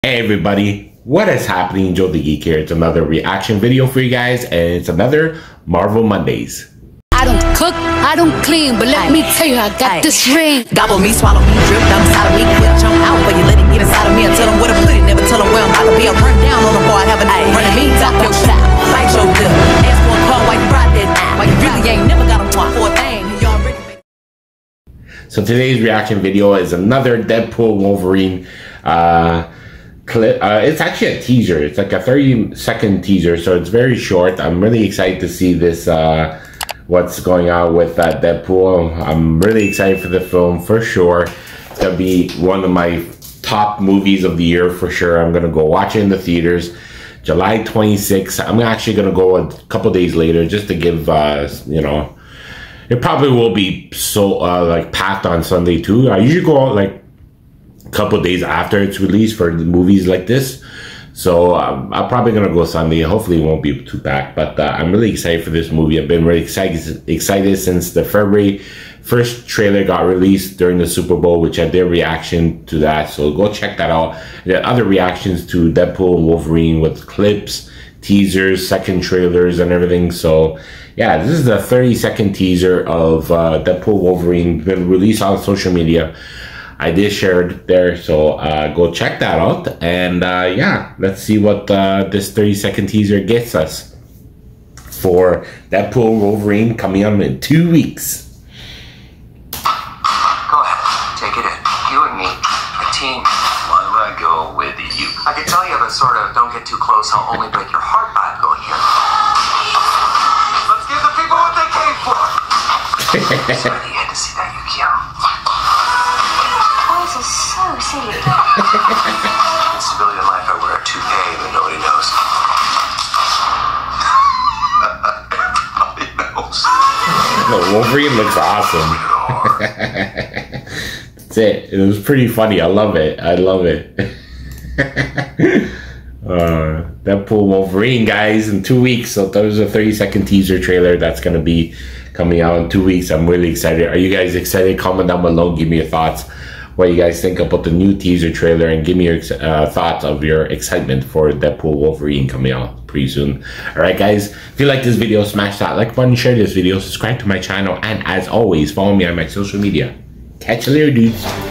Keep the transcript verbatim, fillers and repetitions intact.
Hey everybody, what is happening? Joe the Geek here. It's another reaction video for you guys, and it's another Marvel Mondays. I don't cook, I don't clean, but let Aye. me tell you, I got Aye. this ring. Gobble me, swallow me, drip down inside of me, quit jump out, but you let it get inside of me and tell them where to put it. Never tell them where I'm about to be. I run down on them, boy. I have a name running me, top your shot, bite your lip. Ask for a call while you ride that, while you really ain't never got a one for a thing. You already. So today's reaction video is another Deadpool Wolverine uh clip. Uh, it's actually a teaser. It's like a thirty second teaser, so it's very short. I'm really excited to see this, uh, what's going on with uh, Deadpool. I'm really excited for the film for sure. It's gonna be one of my top movies of the year for sure. I'm gonna go watch it in the theaters July twenty-sixth. I'm actually gonna go a couple days later just to give, uh, you know, it probably will be so uh, like packed on Sunday too. I usually go out like couple days after it's released for the movies like this, so um, I'm probably gonna go Sunday. Hopefully it won't be too packed, but uh, I'm really excited for this movie. I've been really excited excited since the February first trailer got released during the Super Bowl, which I did reaction to that, so go check that out. There are other reactions to Deadpool and Wolverine with clips, teasers, second trailers and everything. So yeah, this is the thirty second teaser of uh, Deadpool Wolverine, been released on social media. I did share it there, so uh, go check that out. And uh, yeah, let's see what uh, this thirty second teaser gets us for Deadpool Wolverine coming out in two weeks. Go ahead, take it in. You and me, a team. Why would I go with you? I can tell you the sort of don't get too close, I'll only break your heart vibe going here. Let's give the people what they came for. Sorry you had to see that, Yukio. Is so silly. In civilian life, I wear a toupee, but nobody knows. Everybody knows. No, Wolverine looks awesome. That's it. It was pretty funny. I love it. I love it. uh, Deadpool Wolverine, guys, in two weeks. So that was a thirty second teaser trailer that's going to be coming out in two weeks. I'm really excited. Are you guys excited? Comment down below. Give me your thoughts. What you guys think about the new teaser trailer, and give me your uh, thoughts of your excitement for Deadpool Wolverine coming out pretty soon. Alright guys, if you like this video, smash that like button, share this video, subscribe to my channel, and as always, follow me on my social media. Catch you later, dudes.